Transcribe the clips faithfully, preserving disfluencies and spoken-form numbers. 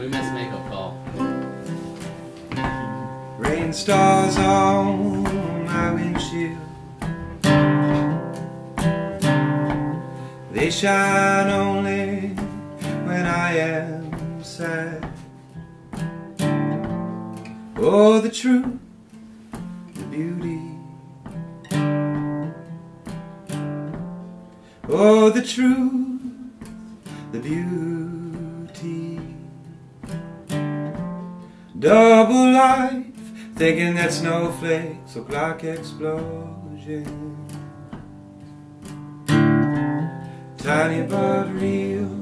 We missed makeup call. Rain stars on my windshield, they shine only when I am sad. Oh, the truth, the beauty. Oh, the truth, the beauty. Double life, thinking that snowflakes look like explosions. Tiny but real,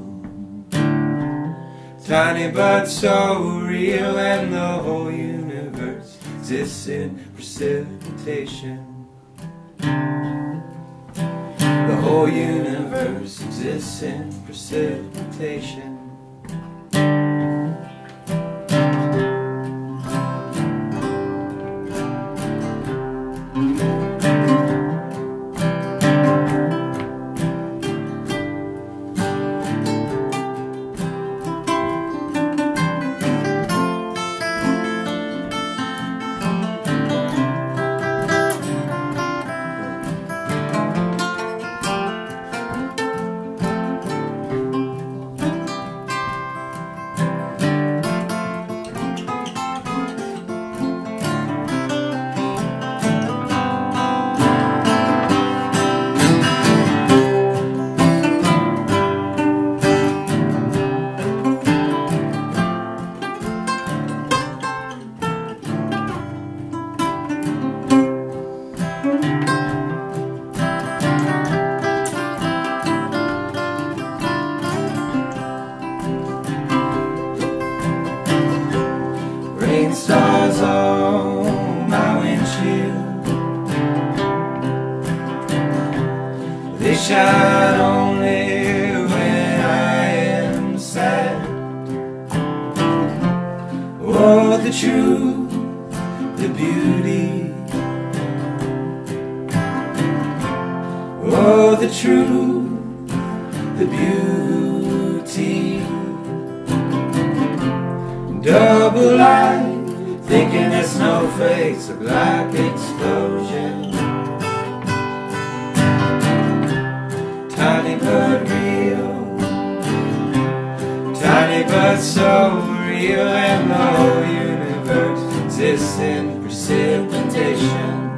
tiny but so real, and the whole universe exists in precipitation. The whole universe exists in precipitation. Rain stars on my windshield, they shine only when I am sad. Oh, the truth, the beauty. Oh, the truth, the beauty. Double life, thinking that snowflakes look like explosions. Tiny but real, tiny but so real, and the whole universe exists in precipitation.